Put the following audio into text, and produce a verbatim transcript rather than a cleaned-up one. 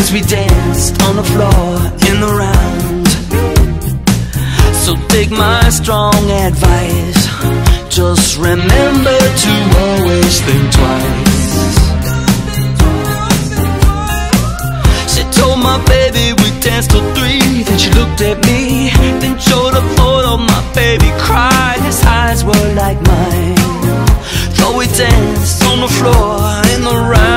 'cause we danced on the floor in the round. So take my strong advice, just remember to always think twice. She told my baby we danced till three, then she looked at me, then showed a photo. My baby cried, his eyes were like mine. Though we danced on the floor in the round.